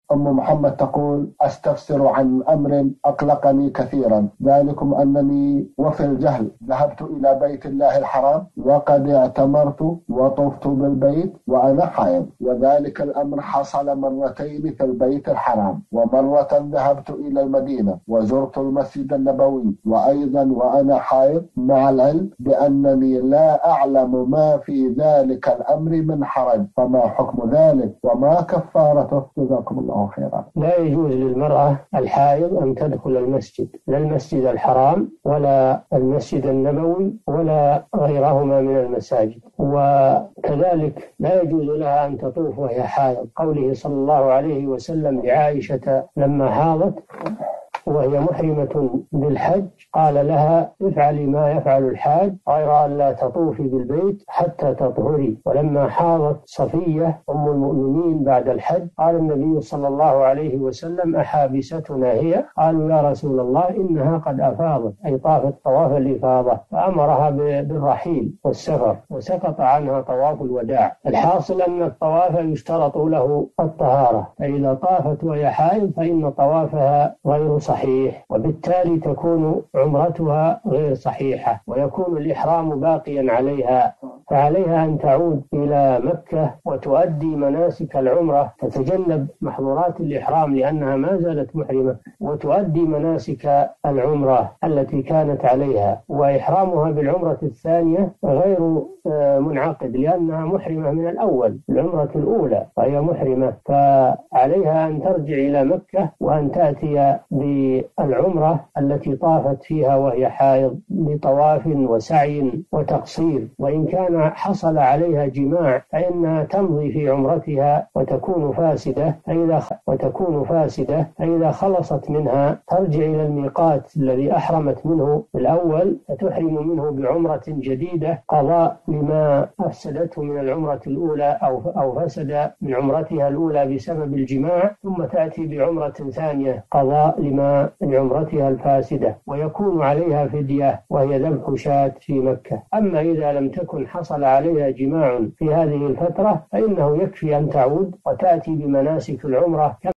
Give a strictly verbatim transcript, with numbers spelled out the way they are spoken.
أم محمد تقول: أستفسر عن أمر أقلقني كثيرا، ذلكم أنني وفي الجهل ذهبت إلى بيت الله الحرام وقد اعتمرت وطفت بالبيت وأنا حائض، وذلك الأمر حصل مرتين في البيت الحرام، ومرة ذهبت إلى المدينة وزرت المسجد النبوي وأيضا وأنا حائض، مع العلم بأنني لا أعلم ما في ذلك الأمر من حرج، فما حكم ذلك وما كفارته؟ جزاكم الله خيرا. لا يجوز للمرأة الحائض أن تدخل المسجد، لا المسجد الحرام ولا المسجد النبوي ولا غيرهما من المساجد، وكذلك لا يجوز لها أن تطوف وهي حائض، قوله صلى الله عليه وسلم لعائشة لما حاضت وهي محرمة بالحج قال لها: افعلي ما يفعل الحاج غير أن لا تطوفي بالبيت حتى تطهري. ولما حاضت صفية أم المؤمنين بعد الحج قال النبي صلى الله عليه وسلم: أحابستنا هي؟ قالوا: يا رسول الله إنها قد أفاضت، أي طافت طواف الإفاضة، فأمرها بالرحيل والسفر وسقط عنها طواف الوداع. الحاصل أن الطواف يشترط له الطهارة، فإذا طافت وهي حائض فإن طوافها غير صحيح، وبالتالي تكون عمرتها غير صحيحة ويكون الإحرام باقيا عليها، فعليها أن تعود إلى مكة وتؤدي مناسك العمرة، تتجنب محظورات الإحرام لأنها ما زالت محرمة، وتؤدي مناسك العمرة التي كانت عليها، وإحرامها بالعمرة الثانية غير منعقد لأنها محرمة من الأول، العمرة الأولى فهي محرمة، فعليها أن ترجع إلى مكة وأن تأتي بالعمرة التي طافت فيها وهي حائض بطواف وسعي وتقصير، وإن كان حصل عليها جماع فإنها تمضي في عمرتها وتكون فاسدة، فإذا وتكون فاسدة فإذا خلصت منها ترجع إلى الميقات الذي أحرمت منه الأول فتحرم منه بعمرة جديدة قضاء لما أفسدته من العمرة الأولى أو أو فسد من عمرتها الأولى بسبب الجماع، ثم تأتي بعمرة ثانية قضاء لما من عمرتها الفاسدة، ويكون عليها فدية وهي ذبح شاة في مكة. أما إذا لم تكن حصل عليها جماع في هذه الفترة فإنه يكفي أن تعود وتأتي بمناسك العمرة